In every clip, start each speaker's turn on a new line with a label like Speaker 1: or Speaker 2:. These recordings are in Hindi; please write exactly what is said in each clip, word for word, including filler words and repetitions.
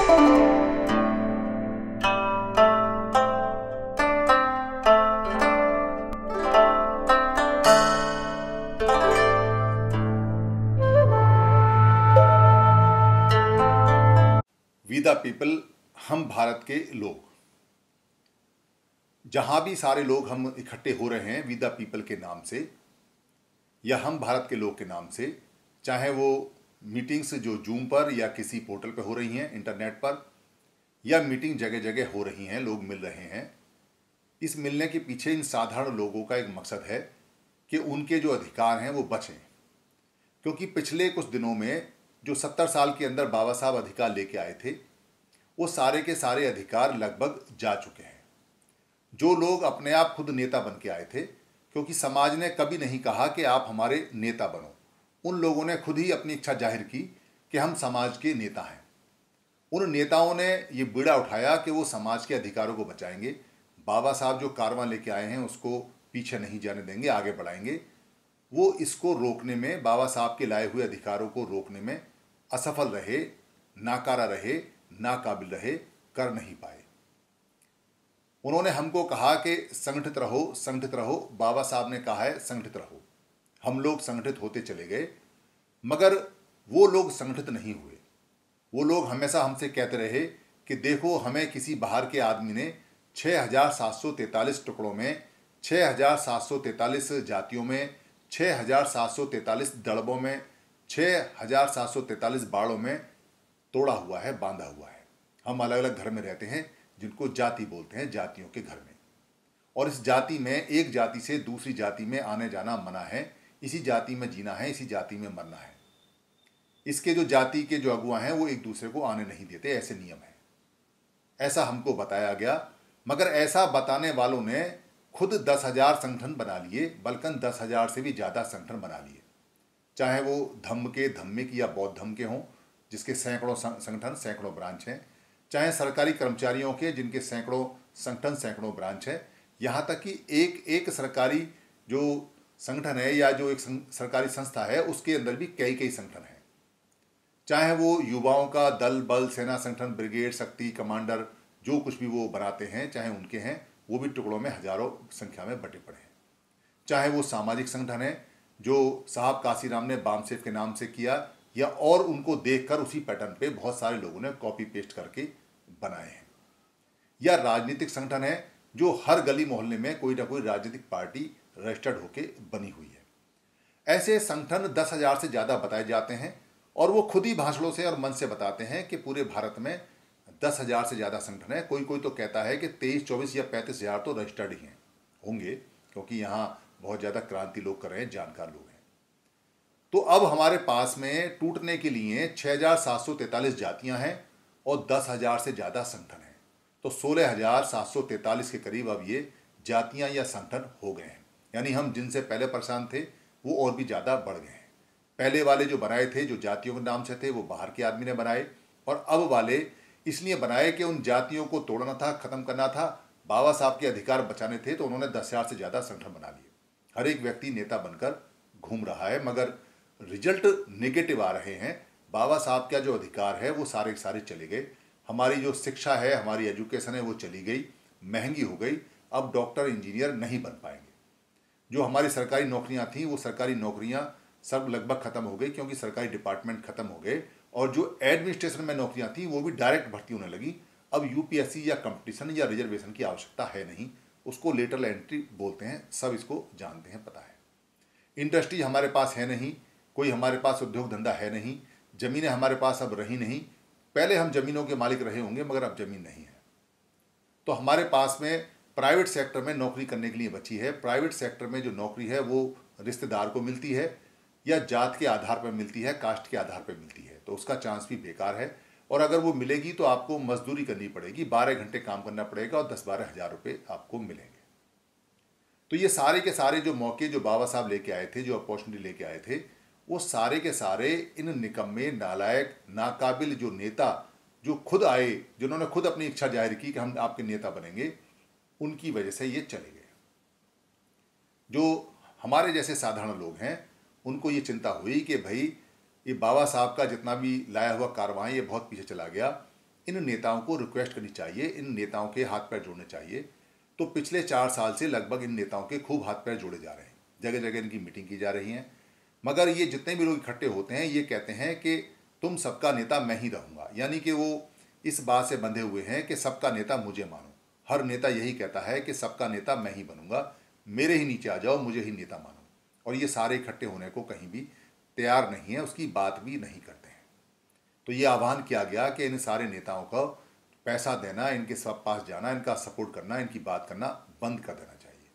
Speaker 1: वी द पीपल, हम भारत के लोग, जहां भी सारे लोग हम इकट्ठे हो रहे हैं वी द पीपल के नाम से या हम भारत के लोग के नाम से, चाहे वो मीटिंग्स जो जूम पर या किसी पोर्टल पर हो रही हैं इंटरनेट पर, या मीटिंग जगह जगह हो रही हैं, लोग मिल रहे हैं। इस मिलने के पीछे इन साधारण लोगों का एक मकसद है कि उनके जो अधिकार हैं वो बचें, क्योंकि पिछले कुछ दिनों में जो सत्तर साल के अंदर बाबा साहब अधिकार लेके आए थे वो सारे के सारे अधिकार लगभग जा चुके हैं। जो लोग अपने आप खुद नेता बन के आए थे, क्योंकि समाज ने कभी नहीं कहा कि आप हमारे नेता बनो, उन लोगों ने खुद ही अपनी इच्छा जाहिर की कि हम समाज के नेता हैं। उन नेताओं ने ये बीड़ा उठाया कि वो समाज के अधिकारों को बचाएंगे। बाबा साहब जो कारवां लेके आए हैं उसको पीछे नहीं जाने देंगे, आगे बढ़ाएंगे। वो इसको रोकने में, बाबा साहब के लाए हुए अधिकारों को रोकने में असफल रहे, नाकारा रहे, नाकाबिल रहे, कर नहीं पाए। उन्होंने हमको कहा कि संगठित रहो, संगठित रहो। बाबा साहब ने कहा है संगठित रहो। हम लोग संगठित होते चले गए, मगर वो लोग संगठित नहीं हुए। वो लोग हमेशा हमसे कहते रहे कि देखो, हमें किसी बाहर के आदमी ने छः हजार सात सौ तैंतालीस टुकड़ों में, छः हजार सात सौ तैंतालीस जातियों में, छः हजार सात सौ तैंतालीस दड़बों में, छः हजार सात सौ तैंतालीस बाड़ों में तोड़ा हुआ है, बांधा हुआ है। हम अलग अलग घर में रहते हैं जिनको जाति बोलते हैं, जातियों के घर में। और इस जाति में एक जाति से दूसरी जाति में आने जाना मना है। इसी जाति में जीना है, इसी जाति में मरना है। इसके जो जाति के जो अगुआ हैं वो एक दूसरे को आने नहीं देते, ऐसे नियम है, ऐसा हमको बताया गया। मगर ऐसा बताने वालों ने खुद दस हजार संगठन बना लिए, बल्कि दस हजार से भी ज़्यादा संगठन बना लिए। चाहे वो धम्म के, धम्मिक या बौद्ध धम्म के हों, जिसके सैकड़ों संगठन, सैकड़ों ब्रांच हैं, चाहे सरकारी कर्मचारियों के, जिनके सैकड़ों संगठन, सैकड़ों ब्रांच है। यहाँ तक कि एक एक सरकारी जो संगठन है या जो एक सरकारी संस्था है उसके अंदर भी कई कई संगठन हैं। चाहे वो युवाओं का दल, बल, सेना संगठन, ब्रिगेड, शक्ति, कमांडर, जो कुछ भी वो बनाते हैं, चाहे उनके हैं, वो भी टुकड़ों में हजारों संख्या में बटे पड़े हैं। चाहे वो सामाजिक संगठन है जो साहब काशीराम ने बामसेफ के नाम से किया, या और उनको देखकर उसी पैटर्न पे बहुत सारे लोगों ने कॉपी पेस्ट करके बनाए हैं। या राजनीतिक संगठन है जो हर गली मोहल्ले में कोई ना कोई राजनीतिक पार्टी रजिस्टर्ड होके बनी हुई है। ऐसे संगठन दस हजार से ज़्यादा बताए जाते हैं और वो खुद ही भाषणों से और मन से बताते हैं कि पूरे भारत में दस हजार से ज़्यादा संगठन है। कोई कोई तो कहता है कि तेईस चौबीस या पैंतीस हजार तो रजिस्टर्ड ही हैं, होंगे, क्योंकि यहाँ बहुत ज़्यादा क्रांति लोग कर रहे हैं, जानकार लोग हैं। तो अब हमारे पास में टूटने के लिए छः हजार सात सौ तैंतालीस जातियाँ हैं और दस हजार से ज़्यादा संगठन हैं। तो सोलह हजार सात सौ तैंतालीस के करीब अब ये जातियाँ या संगठन हो गए हैं। यानी हम जिनसे पहले परेशान थे वो और भी ज़्यादा बढ़ गए हैं। पहले वाले जो बनाए थे, जो जातियों के नाम से थे, वो बाहर के आदमी ने बनाए, और अब वाले इसलिए बनाए कि उन जातियों को तोड़ना था, ख़त्म करना था, बाबा साहब के अधिकार बचाने थे। तो उन्होंने दस हजार से ज़्यादा संगठन बना लिए। हर एक व्यक्ति नेता बनकर घूम रहा है, मगर रिजल्ट नेगेटिव आ रहे हैं। बाबा साहब का जो अधिकार है वो सारे सारे चले गए। हमारी जो शिक्षा है, हमारी एजुकेशन है, वो चली गई, महंगी हो गई। अब डॉक्टर, इंजीनियर नहीं बन पाएंगे। जो हमारी सरकारी नौकरियां थीं वो सरकारी नौकरियां सब लगभग ख़त्म हो गई, क्योंकि सरकारी डिपार्टमेंट ख़त्म हो गए। और जो एडमिनिस्ट्रेशन में नौकरियां थीं वो भी डायरेक्ट भर्ती होने लगी। अब यूपीएससी या कंपटीशन या रिजर्वेशन की आवश्यकता है नहीं, उसको लेटरल एंट्री बोलते हैं। सब इसको जानते हैं, पता है। इंडस्ट्री हमारे पास है नहीं, कोई हमारे पास उद्योग धंधा है नहीं, ज़मीनें हमारे पास अब रही नहीं। पहले हम ज़मीनों के मालिक रहे होंगे, मगर अब ज़मीन नहीं है। तो हमारे पास में प्राइवेट सेक्टर में नौकरी करने के लिए बची है। प्राइवेट सेक्टर में जो नौकरी है वो रिश्तेदार को मिलती है या जात के आधार पर मिलती है, कास्ट के आधार पर मिलती है, तो उसका चांस भी बेकार है। और अगर वो मिलेगी तो आपको मजदूरी करनी पड़ेगी, बारह घंटे काम करना पड़ेगा और दस बारह हज़ार रुपये आपको मिलेंगे। तो ये सारे के सारे जो मौके जो बाबा साहब लेके आए थे, जो अपॉर्चुनिटी लेके आए थे, वो सारे के सारे इन निकम्मे, नालायक, नाकाबिल जो नेता जो खुद आए, जिन्होंने खुद अपनी इच्छा जाहिर की कि हम आपके नेता बनेंगे, उनकी वजह से ये चले गए। जो हमारे जैसे साधारण लोग हैं उनको ये चिंता हुई कि भाई ये बाबा साहब का जितना भी लाया हुआ कारवां ये बहुत पीछे चला गया। इन नेताओं को रिक्वेस्ट करनी चाहिए, इन नेताओं के हाथ पैर जोड़ने चाहिए। तो पिछले चार साल से लगभग इन नेताओं के खूब हाथ पैर जोड़े जा रहे हैं, जगह जगह इनकी मीटिंग की जा रही है। मगर ये जितने भी लोग इकट्ठे होते हैं ये कहते हैं कि तुम सबका नेता मैं ही रहूँगा, यानी कि वो इस बात से बंधे हुए हैं कि सबका नेता मुझे मानो। हर नेता यही कहता है कि सबका नेता मैं ही बनूंगा, मेरे ही नीचे आ जाओ, मुझे ही नेता मानो। और ये सारे इकट्ठे होने को कहीं भी तैयार नहीं है, उसकी बात भी नहीं करते हैं। तो ये आह्वान किया गया कि इन सारे नेताओं को पैसा देना, इनके सब पास जाना, इनका सपोर्ट करना, इनकी बात करना बंद कर देना चाहिए।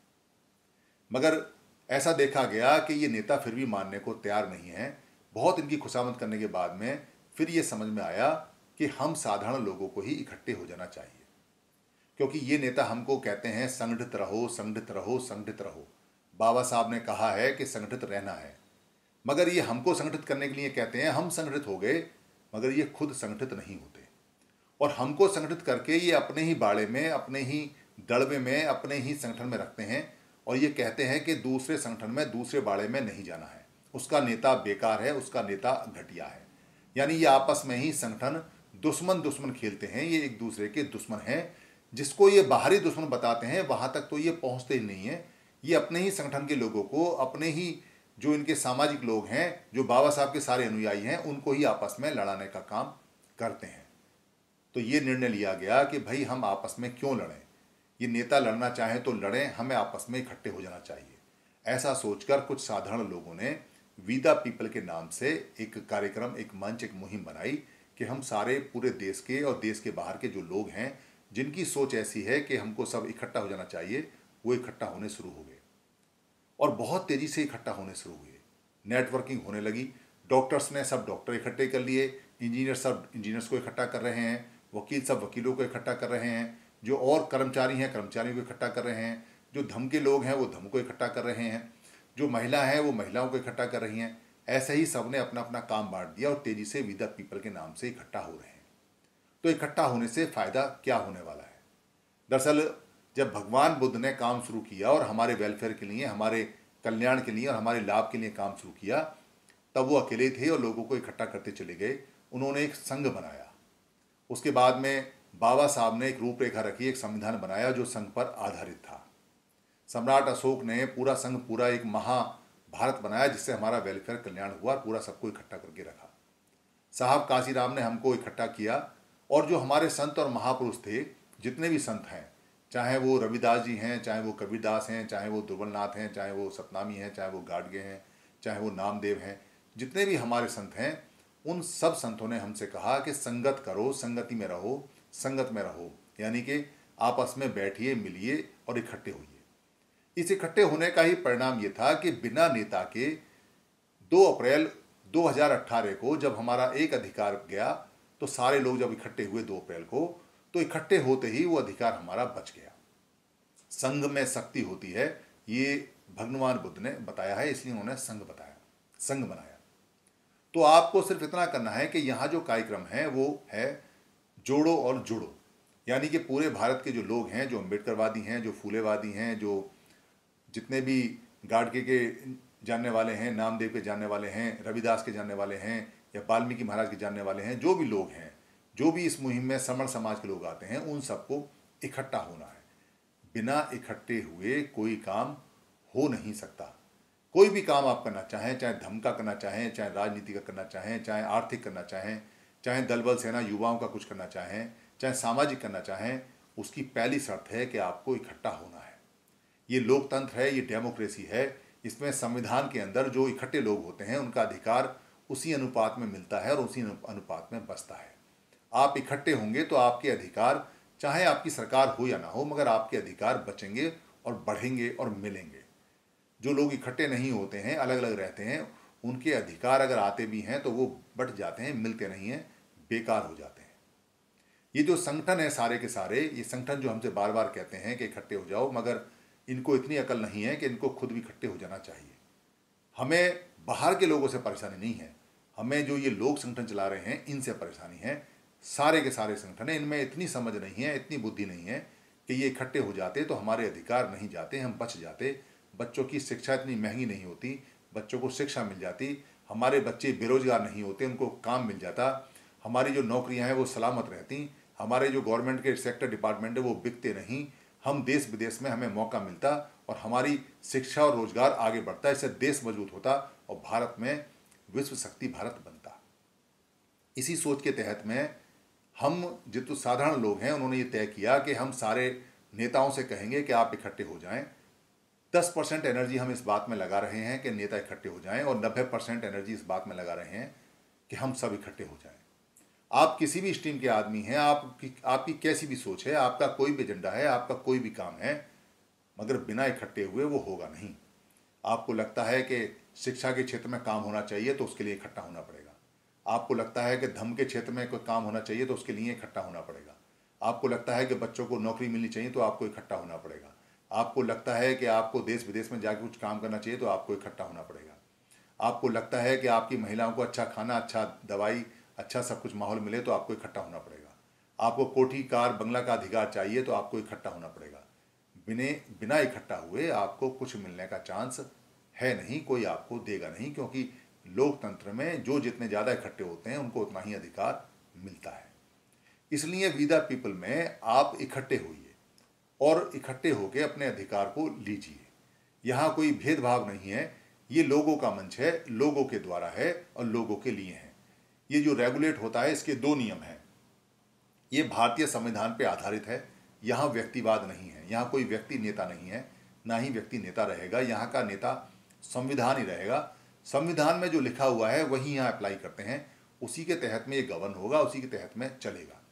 Speaker 1: मगर ऐसा देखा गया कि ये नेता फिर भी मानने को तैयार नहीं है। बहुत इनकी खुशामद करने के बाद में फिर ये समझ में आया कि हम साधारण लोगों को ही इकट्ठे हो जाना चाहिए, क्योंकि ये नेता हमको कहते हैं संगठित रहो, संगठित रहो, संगठित रहो। बाबा साहब ने कहा है कि संगठित रहना है, मगर ये हमको संगठित करने के लिए कहते हैं। हम संगठित हो गए मगर ये खुद संगठित नहीं होते, और हमको संगठित करके ये अपने ही बाड़े में, अपने ही दड़बे में, अपने ही संगठन में रखते हैं और ये कहते हैं कि दूसरे संगठन में, दूसरे बाड़े में नहीं जाना है, उसका नेता बेकार है, उसका नेता घटिया है। यानी ये आपस में ही संगठन दुश्मन दुश्मन खेलते हैं, ये एक दूसरे के दुश्मन हैं। जिसको ये बाहरी दुश्मन बताते हैं वहां तक तो ये पहुंचते ही नहीं है। ये अपने ही संगठन के लोगों को, अपने ही जो इनके सामाजिक लोग हैं, जो बाबा साहब के सारे अनुयायी हैं, उनको ही आपस में लड़ाने का काम करते हैं। तो ये निर्णय लिया गया कि भाई हम आपस में क्यों लड़ें, ये नेता लड़ना चाहें तो लड़ें, हमें आपस में इकट्ठे हो जाना चाहिए। ऐसा सोचकर कुछ साधारण लोगों ने वी द पीपल के नाम से एक कार्यक्रम, एक मंच, एक मुहिम बनाई कि हम सारे पूरे देश के और देश के बाहर के जो लोग हैं जिनकी सोच ऐसी है कि हमको सब इकट्ठा हो जाना चाहिए, वो इकट्ठा होने शुरू हो गए और बहुत तेजी से इकट्ठा होने शुरू हुए। नेटवर्किंग होने लगी। डॉक्टर्स ने सब डॉक्टर इकट्ठे कर लिए, इंजीनियर सब इंजीनियर्स को इकट्ठा कर रहे हैं, वकील सब वकीलों को इकट्ठा कर रहे हैं, जो और कर्मचारी हैं कर्मचारियों को इकट्ठा कर रहे हैं, जो धम के लोग हैं वो धम को इकट्ठा कर रहे हैं, जो महिला हैं वो महिलाओं को इकट्ठा कर रही हैं। ऐसे ही सब ने अपना अपना काम बांट दिया और तेजी से वी द पीपल के नाम से इकट्ठा हो रहे हैं। तो इकट्ठा होने से फायदा क्या होने वाला है? दरअसल जब भगवान बुद्ध ने काम शुरू किया और हमारे वेलफेयर के लिए, हमारे कल्याण के लिए और हमारे लाभ के लिए काम शुरू किया, तब वो अकेले थे और लोगों को इकट्ठा करते चले गए। उन्होंने एक संघ बनाया। उसके बाद में बाबा साहब ने एक रूपरेखा रखी, एक संविधान बनाया जो संघ पर आधारित था। सम्राट अशोक ने पूरा संघ, पूरा एक महाभारत बनाया जिससे हमारा वेलफेयर कल्याण हुआ, पूरा सबको इकट्ठा करके रखा। साहब काशीराम ने हमको इकट्ठा किया और जो हमारे संत और महापुरुष थे, जितने भी संत हैं, चाहे वो रविदास जी हैं, चाहे वो कबीरदास हैं, चाहे वो दुर्बलनाथ हैं, चाहे वो सतनामी हैं, चाहे वो गाडगे हैं, चाहे वो नामदेव हैं, जितने भी हमारे संत हैं, उन सब संतों ने हमसे कहा कि संगत करो, संगति में रहो, संगत में रहो, यानी कि आपस में बैठिए, मिलिए और इकट्ठे होइए। इस इकट्ठे होने का ही परिणाम ये था कि बिना नेता के दो अप्रैल दो हज़ार अठारह को जब हमारा एक अधिकार गया, तो सारे लोग जब इकट्ठे हुए दो अप्रैल को, तो इकट्ठे होते ही वो अधिकार हमारा बच गया। संघ में शक्ति होती है, ये भगवान बुद्ध ने बताया है, इसलिए उन्होंने संघ बताया, संघ बनाया। तो आपको सिर्फ इतना करना है कि यहाँ जो कार्यक्रम है वो है जोड़ो और जुड़ो, यानी कि पूरे भारत के जो लोग हैं, जो अम्बेडकरवादी हैं, जो फूलेवादी हैं, जो जितने भी गाडगे के जानने वाले हैं, नामदेव के जानने वाले हैं, रविदास के जानने वाले हैं या वाल्मीकि महाराज के जानने वाले हैं, जो भी लोग हैं, जो भी इस मुहिम में समण समाज के लोग आते हैं, उन सबको इकट्ठा होना है। बिना इकट्ठे हुए कोई काम हो नहीं सकता। कोई भी काम आप करना चाहें, चाहे धर्म का करना चाहें, चाहे राजनीति का करना चाहें, चाहे आर्थिक करना चाहें, चाहे दल बल सेना युवाओं का कुछ करना चाहें, चाहे सामाजिक करना चाहें, उसकी पहली शर्त है कि आपको इकट्ठा होना है। ये लोकतंत्र है, ये डेमोक्रेसी है। इसमें संविधान के अंदर जो इकट्ठे लोग होते हैं उनका अधिकार उसी अनुपात में मिलता है और उसी अनुपात में बचता है। आप इकट्ठे होंगे तो आपके अधिकार, चाहे आपकी सरकार हो या ना हो, मगर आपके अधिकार बचेंगे और बढ़ेंगे और मिलेंगे। जो लोग इकट्ठे नहीं होते हैं, अलग अलग रहते हैं, उनके अधिकार अगर आते भी हैं तो वो बट जाते हैं, मिलते नहीं हैं, बेकार हो जाते हैं। ये जो संगठन है सारे के सारे, ये संगठन जो हमसे बार बार कहते हैं कि इकट्ठे हो जाओ, मगर इनको इतनी अकल नहीं है कि इनको खुद भी इकट्ठे हो जाना चाहिए। हमें बाहर के लोगों से परेशानी नहीं है, हमें जो ये लोग संगठन चला रहे हैं इनसे परेशानी है। सारे के सारे संगठन है, इनमें इतनी समझ नहीं है, इतनी बुद्धि नहीं है कि ये इकट्ठे हो जाते तो हमारे अधिकार नहीं जाते, हम बच जाते। बच्चों की शिक्षा इतनी महंगी नहीं होती, बच्चों को शिक्षा मिल जाती, हमारे बच्चे बेरोजगार नहीं होते, उनको काम मिल जाता, हमारी जो नौकरियां हैं वो सलामत रहती, हमारे जो गवर्नमेंट के सेक्टर डिपार्टमेंट है वो बिकते नहीं, हम देश विदेश में हमें मौका मिलता और हमारी शिक्षा और रोजगार आगे बढ़ता, इससे देश मजबूत होता और भारत में विश्व शक्ति भारत बनता। इसी सोच के तहत में हम जितने साधारण लोग हैं उन्होंने ये तय किया कि हम सारे नेताओं से कहेंगे कि आप इकट्ठे हो जाएं। दस परसेंट एनर्जी हम इस बात में लगा रहे हैं कि नेता इकट्ठे हो जाएं और नब्बे परसेंट एनर्जी इस बात में लगा रहे हैं कि हम सब इकट्ठे हो जाएं। आप किसी भी स्ट्रीम के आदमी हैं, आपकी आपकी कैसी भी सोच है, आपका कोई भी एजेंडा है, आपका कोई भी काम है, मगर बिना इकट्ठे हुए वो होगा नहीं। आपको लगता है कि शिक्षा के क्षेत्र में काम होना चाहिए तो उसके लिए इकट्ठा होना पड़ेगा। आपको लगता है कि धर्म के क्षेत्र में कोई काम होना चाहिए तो उसके लिए इकट्ठा होना पड़ेगा। आपको लगता है कि बच्चों को नौकरी मिलनी चाहिए तो आपको इकट्ठा होना पड़ेगा। आपको लगता है कि आपको देश विदेश में जाकर कुछ काम करना चाहिए तो आपको इकट्ठा होना पड़ेगा। आपको लगता है कि आपकी महिलाओं को अच्छा खाना, अच्छा दवाई, अच्छा सब कुछ माहौल मिले तो आपको इकट्ठा होना पड़ेगा। आपको कोठी कार बंगला का अधिकार चाहिए तो आपको इकट्ठा होना पड़ेगा। बिने बिना इकट्ठा हुए आपको कुछ मिलने का चांस है नहीं, कोई आपको देगा नहीं, क्योंकि लोकतंत्र में जो जितने ज़्यादा इकट्ठे होते हैं उनको उतना ही अधिकार मिलता है। इसलिए वी द पीपल में आप इकट्ठे होइए और इकट्ठे होकर अपने अधिकार को लीजिए। यहाँ कोई भेदभाव नहीं है, ये लोगों का मंच है, लोगों के द्वारा है और लोगों के लिए है। ये जो रेगुलेट होता है इसके दो नियम हैं। ये भारतीय संविधान पे आधारित है, यहाँ व्यक्तिवाद नहीं है, यहाँ कोई व्यक्ति नेता नहीं है, ना ही व्यक्ति नेता रहेगा, यहाँ का नेता संविधान ही रहेगा। संविधान में जो लिखा हुआ है वही यहाँ अप्लाई करते हैं, उसी के तहत में ये गवर्न होगा, उसी के तहत में चलेगा।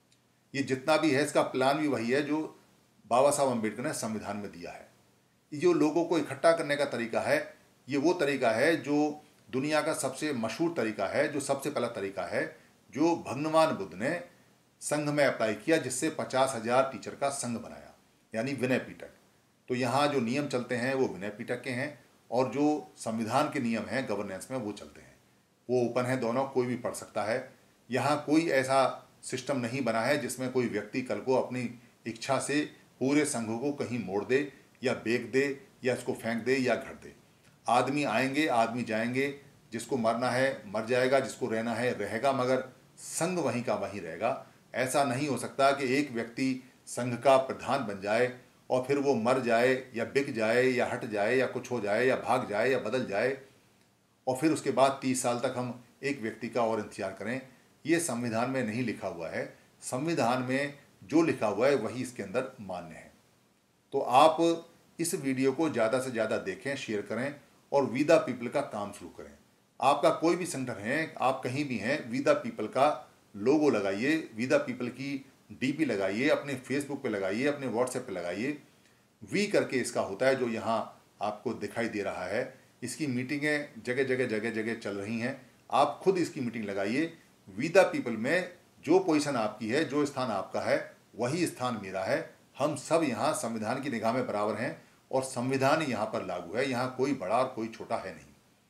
Speaker 1: ये जितना भी है इसका प्लान भी वही है जो बाबा साहब अम्बेडकर ने संविधान में दिया है। ये जो लोगों को इकट्ठा करने का तरीका है, ये वो तरीका है जो दुनिया का सबसे मशहूर तरीका है, जो सबसे पहला तरीका है जो भगवान बुद्ध ने संघ में अप्लाई किया, जिससे पचास हजार टीचर का संघ बनाया, यानी विनय पीटक। तो यहाँ जो नियम चलते हैं वो विनय पीटक के हैं और जो संविधान के नियम हैं गवर्नेंस में वो चलते हैं। वो ओपन है, दोनों कोई भी पढ़ सकता है। यहाँ कोई ऐसा सिस्टम नहीं बना है जिसमें कोई व्यक्ति कल को अपनी इच्छा से पूरे संघ को कहीं मोड़ दे या बेच दे या इसको फेंक दे या घट दे। आदमी आएंगे, आदमी जाएंगे, जिसको मरना है मर जाएगा, जिसको रहना है रहेगा, मगर संघ वहीं का वहीं रहेगा। ऐसा नहीं हो सकता कि एक व्यक्ति संघ का प्रधान बन जाए और फिर वो मर जाए या बिक जाए या हट जाए या कुछ हो जाए या भाग जाए या बदल जाए और फिर उसके बाद तीस साल तक हम एक व्यक्ति का और इंतजार करें। ये संविधान में नहीं लिखा हुआ है। संविधान में जो लिखा हुआ है वही इसके अंदर मान्य है। तो आप इस वीडियो को ज़्यादा से ज़्यादा देखें, शेयर करें और वी द पीपल का काम शुरू करें। आपका कोई भी संगठन है, आप कहीं भी हैं, वी द पीपल का लोगो लगाइए, वी द पीपल की डीपी लगाइए, अपने फेसबुक पे लगाइए, अपने व्हाट्सएप पे लगाइए। वी करके इसका होता है जो यहाँ आपको दिखाई दे रहा है। इसकी मीटिंगें जगह जगह जगह जगह चल रही हैं। आप खुद इसकी मीटिंग लगाइए। वी द पीपल में जो पोजीशन आपकी है, जो स्थान आपका है, वही स्थान मेरा है। हम सब यहाँ संविधान की निगाह में बराबर हैं और संविधान यहाँ पर लागू है। यहाँ कोई बड़ा और कोई छोटा है नहीं।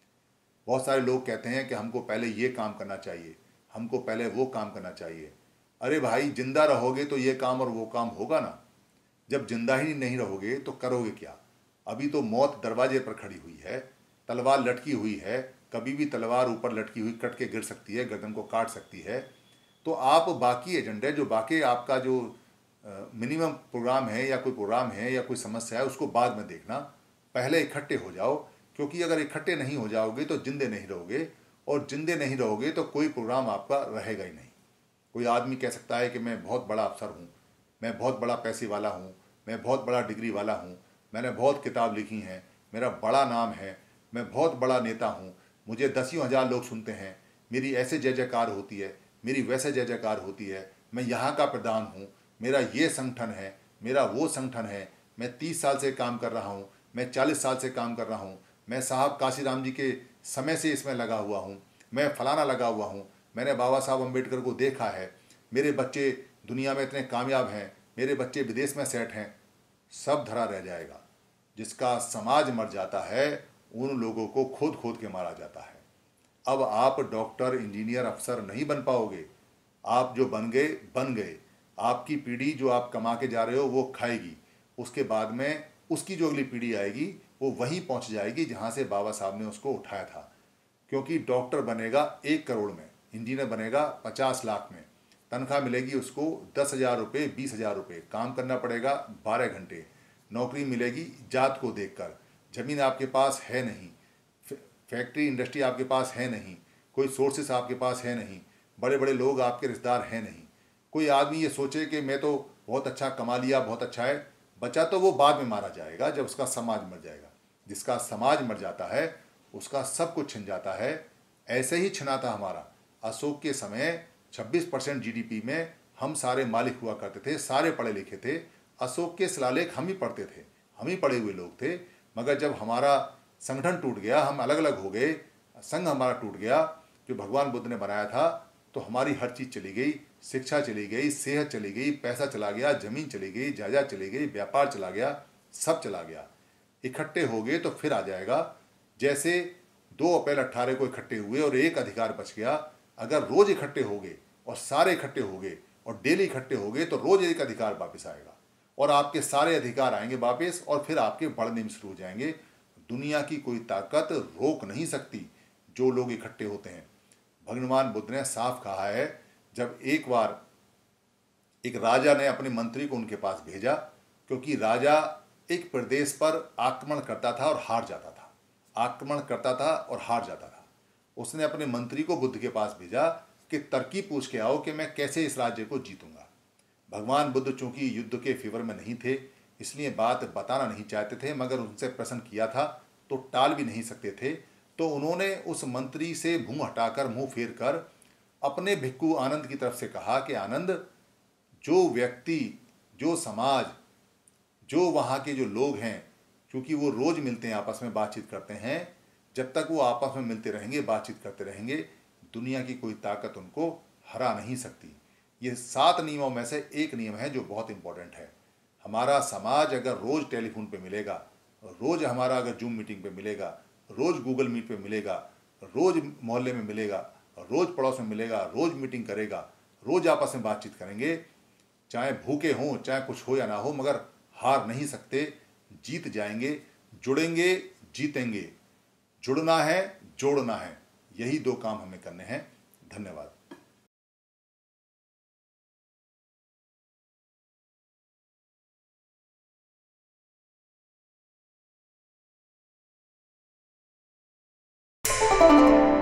Speaker 1: बहुत सारे लोग कहते हैं कि हमको पहले ये काम करना चाहिए, हमको पहले वो काम करना चाहिए। अरे भाई, जिंदा रहोगे तो ये काम और वो काम होगा ना। जब जिंदा ही नहीं रहोगे तो करोगे क्या? अभी तो मौत दरवाजे पर खड़ी हुई है, तलवार लटकी हुई है। कभी भी तलवार ऊपर लटकी हुई कट के गिर सकती है, गर्दन को काट सकती है। तो आप बाकी एजेंडे जो बाकी आपका जो मिनिमम प्रोग्राम है या कोई प्रोग्राम है या कोई समस्या है उसको बाद में देखना। पहले इकट्ठे हो जाओ, क्योंकि अगर इकट्ठे नहीं हो जाओगे तो जिंदे नहीं रहोगे और जिंदे नहीं रहोगे तो कोई प्रोग्राम आपका रहेगा ही नहीं। कोई आदमी कह सकता है कि मैं बहुत बड़ा अफसर हूँ, मैं बहुत बड़ा पैसे वाला हूँ, मैं बहुत बड़ा डिग्री वाला हूँ, मैंने बहुत किताब लिखी हैं, मेरा बड़ा नाम है, मैं बहुत बड़ा नेता हूँ, मुझे दसियों हज़ार लोग सुनते हैं, मेरी ऐसे जय जयकार होती है, मेरी वैसे जय जयकार होती है, मैं यहाँ का प्रधान हूँ, मेरा ये संगठन है, मेरा वो संगठन है, मैं तीस साल से काम कर रहा हूँ, मैं चालीस साल से काम कर रहा हूँ, मैं साहब काशीराम जी के समय से इसमें लगा हुआ हूँ, मैं फलाना लगा हुआ हूँ, मैंने बाबा साहब अम्बेडकर को देखा है, मेरे बच्चे दुनिया में इतने कामयाब हैं, मेरे बच्चे विदेश में सेट हैं। सब धरा रह जाएगा। जिसका समाज मर जाता है उन लोगों को खोद खोद के मारा जाता है। अब आप डॉक्टर, इंजीनियर, अफसर नहीं बन पाओगे। आप जो बन गए बन गए। आपकी पीढ़ी जो आप कमा के जा रहे हो वो खाएगी। उसके बाद में उसकी जो अगली पीढ़ी आएगी वो वहीं पहुंच जाएगी जहां से बाबा साहब ने उसको उठाया था। क्योंकि डॉक्टर बनेगा एक करोड़ में, इंजीनियर बनेगा पचास लाख में, तनख्वाह मिलेगी उसको दस हज़ार रुपये, बीस हज़ार रुपये, काम करना पड़ेगा बारह घंटे, नौकरी मिलेगी जात को देखकर, ज़मीन आपके पास है नहीं, फैक्ट्री इंडस्ट्री आपके पास है नहीं, कोई सोर्सेस आपके पास है नहीं, बड़े बड़े लोग आपके रिश्तेदार हैं नहीं। कोई आदमी ये सोचे कि मैं तो बहुत अच्छा कमा लिया, बहुत अच्छा है, बचा तो वो बाद में मारा जाएगा जब उसका समाज मर जाएगा। जिसका समाज मर जाता है उसका सब कुछ छिन जाता है। ऐसे ही छिना था हमारा। अशोक के समय छब्बीस परसेंट जीडीपी में हम सारे मालिक हुआ करते थे, सारे पढ़े लिखे थे। अशोक के शिलालेख हम ही पढ़ते थे, हम ही पढ़े हुए लोग थे। मगर जब हमारा संगठन टूट गया, हम अलग अलग हो गए, संघ हमारा टूट गया जो भगवान बुद्ध ने बनाया था, तो हमारी हर चीज़ चली गई। शिक्षा चली गई, सेहत चली गई, पैसा चला गया, ज़मीन चली गई, जायदाद चली गई, व्यापार चला गया, सब चला गया। इकट्ठे हो गए तो फिर आ जाएगा। जैसे दो अप्रैल अट्ठारह को इकट्ठे हुए और एक अधिकार बच गया। अगर रोज़ इकट्ठे हो गए और सारे इकट्ठे हो गए और डेली इकट्ठे हो गए तो रोज़ एक अधिकार वापस आएगा और आपके सारे अधिकार आएंगे वापस और फिर आपके बढ़ने में शुरू हो जाएंगे। दुनिया की कोई ताकत रोक नहीं सकती जो लोग इकट्ठे होते हैं। भगवान बुद्ध ने साफ कहा है, जब एक बार एक राजा ने अपने मंत्री को उनके पास भेजा, क्योंकि राजा एक प्रदेश पर आक्रमण करता था और हार जाता था, आक्रमण करता था और हार जाता था। उसने अपने मंत्री को बुद्ध के पास भेजा कि तरकीब पूछ के आओ कि मैं कैसे इस राज्य को जीतूंगा। भगवान बुद्ध चूंकि युद्ध के फेवर में नहीं थे, इसलिए बात बताना नहीं चाहते थे, मगर उनसे प्रश्न किया था तो टाल भी नहीं सकते थे। तो उन्होंने उस मंत्री से मुंह हटाकर, मुंह फेर कर अपने भिक्खु आनंद की तरफ से कहा कि आनंद, जो व्यक्ति, जो समाज, जो वहाँ के जो लोग हैं, क्योंकि वो रोज़ मिलते हैं, आपस में बातचीत करते हैं, जब तक वो आपस में मिलते रहेंगे, बातचीत करते रहेंगे, दुनिया की कोई ताकत उनको हरा नहीं सकती। ये सात नियमों में से एक नियम है जो बहुत इंपॉर्टेंट है। हमारा समाज अगर रोज़ टेलीफोन पे मिलेगा, रोज़ हमारा अगर जूम मीटिंग पे मिलेगा, रोज़ गूगल मीट पे मिलेगा, रोज़ मोहल्ले में मिलेगा, रोज़ पड़ोस में मिलेगा, रोज़ मीटिंग करेगा, रोज़ आपस में बातचीत करेंगे, चाहे भूखे हों, चाहे कुछ हो या ना हो, मगर हार नहीं सकते, जीत जाएंगे। जुड़ेंगे, जीतेंगे। जुड़ना है, जोड़ना है, यही दो काम हमें करने हैं। धन्यवाद।
Speaker 2: Thank you.